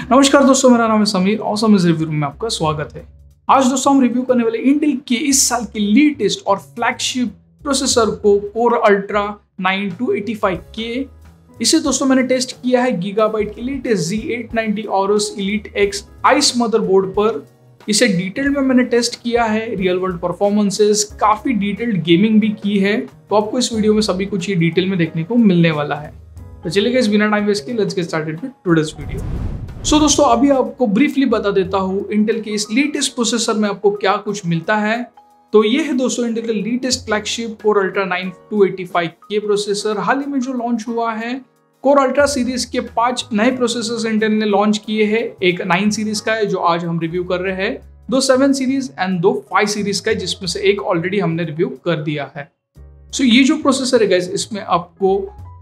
नमस्कार दोस्तों, मेरा नाम है समीर और समीर रिव्यू में आपका स्वागत है। आज दोस्तों हम रिव्यू करने वाले इंटेल के इस साल के लेटेस्ट और फ्लैगशिप प्रोसेसर को कोर अल्ट्रा 9 285K। इसे दोस्तों मैंने टेस्ट किया है गीगाबाइट के latest Z890 Aorus Elite X ice motherboard पर। इसे डिटेल में मैंने टेस्ट किया है, रियल वर्ल्ड परफॉर्मेंसेस, काफी डिटेल्ड गेमिंग भी की है, तो आपको इस वीडियो में सभी कुछ ये डिटेल में देखने को मिलने वाला है। तो चलिए गाइस, बिना टाइम वेस्ट के let's get started with today's video. So दोस्तों, अभी आपको ब्रीफली बता देता हूँ इंटेल के इस लेटेस्ट प्रोसेसर में आपको क्या कुछ मिलता है। तो ये है दोस्तों इंटेल का latest flagship core ultra 9 285K processor. हाल ही में जो लॉन्च हुआ है, कोर अल्ट्रा सीरीज के 5 नए प्रोसेसर्स इंटेल ने लॉन्च किए हैं। एक 9 सीरीज का है जो आज हम रिव्यू कर रहे हैं, 2 7 सीरीज एंड 2 5 सीरीज का है, जिसमें से एक ऑलरेडी हमने रिव्यू कर दिया है। सो ये जो प्रोसेसर है गाइस, इसमें आपको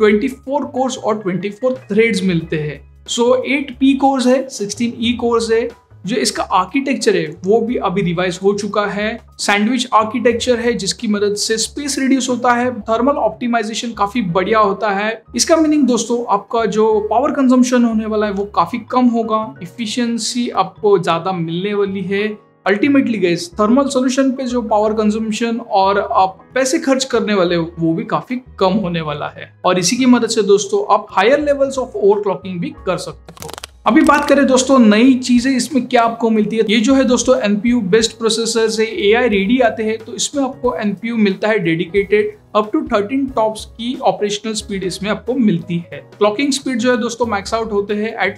24 कोर्स और 24 थ्रेड्स मिलते हैं। 8 P कोर्स है, 16 E कोर्स है। जो इसका आर्किटेक्चर है वो भी अभी रिवाइज हो चुका है। सैंडविच आर्किटेक्चर है जिसकी मदद से स्पेस रिड्यूस होता है, थर्मल ऑप्टिमाइजेशन काफी बढ़िया होता है। इसका मीनिंग दोस्तों, आपका जो पावर कंजम्पशन होने वाला है वो काफी कम होगा, इफिशियंसी आपको ज्यादा मिलने वाली है। अल्टीमेटली गाइस, थर्मल सॉल्यूशन पे जो पावर कंजम्पशन और आप पैसे खर्च करने वाले हो वो भी काफी कम होने वाला है, और इसी की मदद से दोस्तों आप हायर लेवल्स ऑफ ओवरक्लॉकिंग भी कर सकते हो। अभी बात करें दोस्तों नई चीजें इसमें क्या आपको मिलती है। ये जो है दोस्तों एनपीयू बेस्ड प्रोसेसर से AI रेडी आते हैं, तो इसमें आपको एनपीयू मिलता है डेडिकेटेड, अप टू 13 टॉप्स की ऑपरेशनल स्पीड इसमें आपको मिलती है। क्लॉकिंग स्पीड जो है दोस्तों मैक्स आउट होते हैं at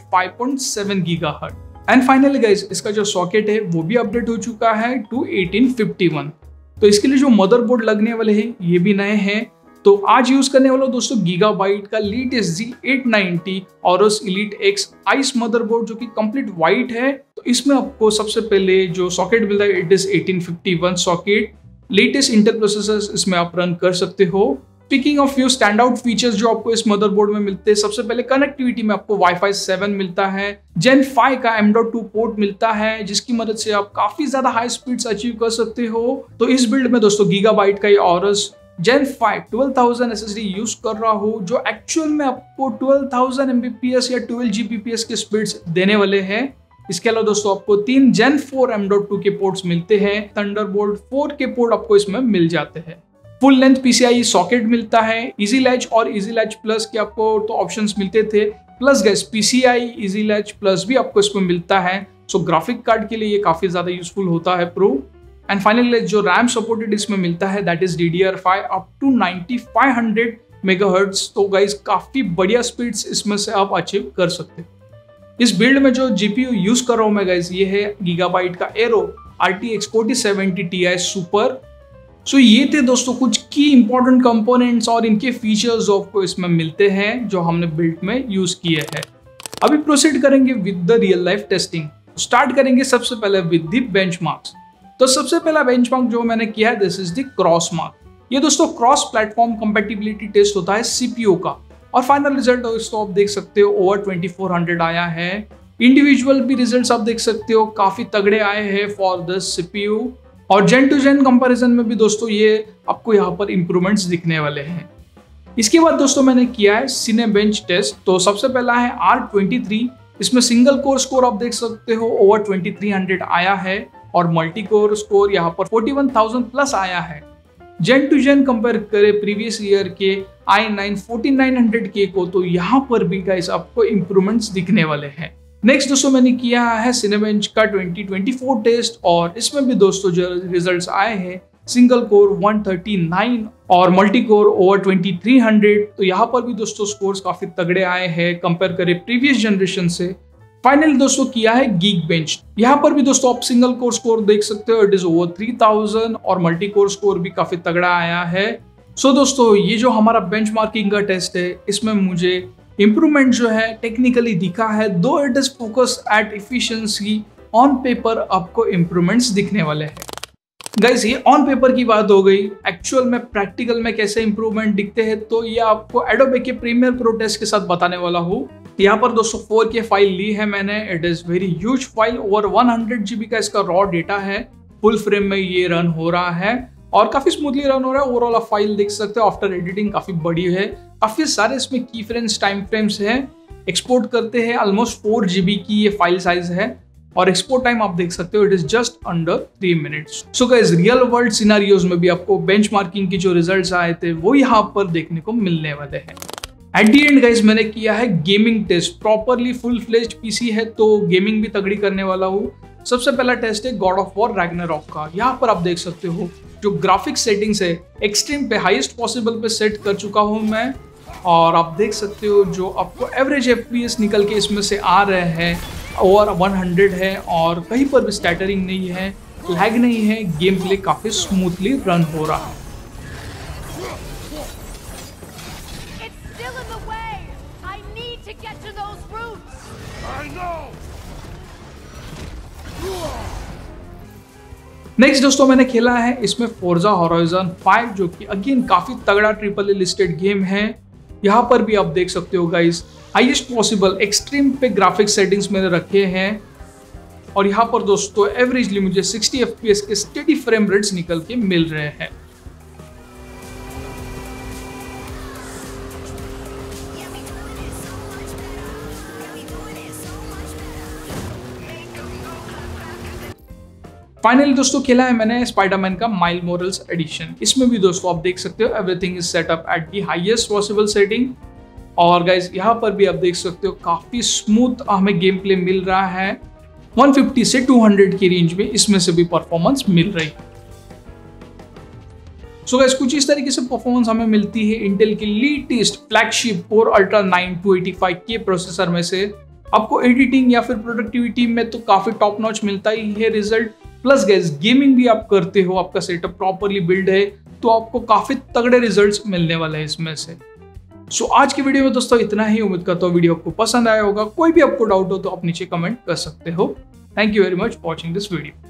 5.7 GHz। And finally guys, इसका जो सॉकेट है वो भी अपडेट हो चुका है टू 1851। तो इसके लिए जो मदरबोर्ड लगने वाले हैं ये भी नए हैं। तो आज यूज करने वाला दोस्तों गीगाबाइट का latest Z890 Aorus Elite X ice motherboard, जो कि कंप्लीट वाइट है। तो इसमें आपको सबसे पहले जो सॉकेट मिलता है it is 1851 socket. Latest Intel processors इसमें आप रन कर सकते हो। Speaking of few stand out features जो आपको इस मदरबोर्ड में मिलते हैं, सबसे पहले कनेक्टिविटी में आपको Wi-Fi 7 मिलता है, Gen 5 का M.2 पोर्ट मिलता है, जिसकी मदद से आप काफी ज्यादा हाई स्पीड्स अचीव कर सकते हो। तो इस बिल्ड में दोस्तों गीगाबाइट का ये Aorus Gen 5 12000 SSD यूज कर रहा हो, जो एक्चुअल में आपको 12000 Mbps या 12 Gbps के स्पीड्स देने वाले हैं। इसके अलावा दोस्तों आपको 3 Gen 4 M.2 के पोर्ट्स मिलते हैं, थंडरबोल्ट 4 के पोर्ट आपको इसमें मिल जाते हैं। फुल लेंथ PCIe सॉकेट मिलता है, इजी लैच और इजी लैच प्लस के आपको तो ऑप्शंस मिलते थे, प्लस गैस PCIe इजी लैच प्लस भी आपको इसमें मिलता है। सो ग्राफिक कार्ड के लिए ये काफी ज्यादा यूजफुल होता है प्रो। एंड फाइनली जो रैम सपोर्टेड इसमें मिलता है that is DDR5 up to 9500 MHz। तो गाइस काफी बढ़िया स्पीड्स इसमें से आप अचीव कर सकते हो। इस बिल्ड में जो GPU यूज कर रहा हूं मैं गाइस, ये है गीगाबाइट का Aero RTX 4070 Ti super. So ये थे दोस्तों कुछ की इंपॉर्टेंट कंपोनेंट्स और इनके फीचर्स आपको इसमें मिलते हैं जो हमने बिल्ड में यूज किए हैं। अभी प्रोसीड करेंगे with the real life testing. Start करेंगे सबसे पहले विद द बेंचमार्क्स। तो सबसे पहला बेंचमार्क जो मैंने किया है this is the cross mark. ये दोस्तों क्रॉस प्लेटफॉर्म कंपैटिबिलिटी टेस्ट होता है CPU का, और फाइनल रिजल्ट दोस्तों आप देख सकते हो ओवर 2400 आया है। इंडिविजुअल भी रिजल्ट्स आप देख सकते हो काफी तगड़े आए हैं फॉर द CPU, और जेन टू जेन कंपैरिजन में भी दोस्तों ये आपको यहाँ पर इंप्रूवमेंट्स दिखने वाले हैं। इसके बाद दोस्तों मैंने किया है सिनेबेंच टेस्ट। तो सबसे पहला है R23, इसमें सिंगल कोर स्कोर आप देख सकते हो ओवर 2300 आया है, और मल्टी कोर स्कोर यहाँ पर 41000 प्लस आया है। जेन टू जेन कंपेयर करें प्रीवियस ईयर के i9 4900K को, तो यहाँ पर भी गाइस आपको इंप्रूवमेंट्स दिखने वाले हैं। नेक्स्ट दोस्तों मैंने किया है सिनेबेंच का 2024 टेस्ट, और इसमें भी दोस्तों जो रिजल्ट्स आए हैं सिंगल कोर 139 और मल्टी कोर ओवर 2300। तो यहाँ पर भी दोस्तों स्कोर्स काफी तगड़े आए हैं कंपेयर करें प्रीवियस जनरेशन से। फाइनली दोस्तों किया है गीक बेंच। यहाँ पर भी दोस्तों आप सिंगल कोर स्कोर देख सकते हो, इट इज ओवर 3000, और मल्टी कोर स्कोर भी काफी तगड़ा आया है। सो दोस्तों ये जो हमारा बेंचमार्किंग का टेस्ट है, इसमें मुझे इंप्रूवमेंट जो है टेक्निकली दिखा है, though it is focus at efficiency. On paper आपको इंप्रूवमेंट्स दिखने वाले हैं। गाइस ये ऑन पेपर की बात हो गई, एक्चुअल में प्रैक्टिकल में कैसे इंप्रूवमेंट दिखते हैं तो ये आपको एडोबे के प्रीमियर प्रो टेस्ट के साथ बताने वाला हूँ। यहाँ पर दोस्तों 4K फाइल ली है मैंने, it is very huge file, over 100 GB का इसका रॉ डेटा है। फुल फ्रेम में ये रन हो रहा है और काफी स्मूथली रन हो रहा है। ओवरऑल आप फाइल देख सकते हो आफ्टर एडिटिंग काफी बड़ी है, काफी सारे इसमें की फ्रेम्स टाइम फ्रेम्स है। एक्सपोर्ट करते हैं ऑलमोस्ट 4 GB की ये फाइल साइज है और एक्सपोर्ट टाइम आप देख सकते हो it is just under 3 minutes. So guys real world scenarios में भी आपको बेंचमार्किंग की जो रिजल्ट्स आए थे वो यहाँ पर देखने को मिलने वाले हैं। एट दी एंड गाइस मैंने किया है gaming test, properly full fledged PC है तो गेमिंग भी तगड़ी करने वाला हूँ। सबसे पहला टेस्ट है गॉड ऑफ वॉर रैग्नारॉक का। यहाँ पर आप देख सकते हो जो ग्राफिक्स सेटिंग्स है एक्सट्रीम पे हाईएस्ट पॉसिबल पे सेट कर चुका हूँ मैं, और आप देख सकते हो जो आपको एवरेज FPS निकल के इसमें से आ रहे हैं ओवर 100 है और कहीं पर भी स्टैटरिंग नहीं है, लैग नहीं है, गेम प्ले काफी स्मूथली रन हो रहा है। नेक्स्ट दोस्तों मैंने खेला है इसमें फोर्जा होराइजन 5 जो कि अगेन काफी तगड़ा AAA लिस्टेड गेम है। यहाँ पर भी आप देख सकते हो गाइस हाईएस्ट पॉसिबल एक्सट्रीम पे ग्राफिक्स सेटिंग्स मैंने रखे हैं और यहाँ पर दोस्तों एवरेजली मुझे 60 FPS के स्टेडी फ्रेम रेट्स निकल के मिल रहे हैं। फाइनली दोस्तों खेला है मैंने स्पाइडरमैन का माइल मोरल्स एडिशन। इसमें भी दोस्तों आप देख सकते हो everything is set up at the highest possible setting और गाइस यहाँ पर भी आप देख सकते हो काफी स्मूथ हमें गेम प्ले मिल रहा है। 150 से 200 की रेंज में इसमें से भी परफॉर्मेंस मिल रही है। सो गाइस कुछ इस तरीके से परफॉर्मेंस हमें मिलती है इंटेल की latest flagship core ultra 9 285K processor में से। आपको एडिटिंग या फिर प्रोडक्टिविटी में तो काफी टॉप नॉच मिलता ही है रिजल्ट, प्लस गाइस गेमिंग भी आप करते हो, आपका सेटअप प्रॉपरली बिल्ड है तो आपको काफी तगड़े रिजल्ट्स मिलने वाले हैं इसमें से। सो आज की वीडियो में दोस्तों इतना ही। उम्मीद करता हूँ वीडियो आपको पसंद आया होगा। कोई भी आपको डाउट हो तो आप नीचे कमेंट कर सकते हो। Thank you very much for watching this video.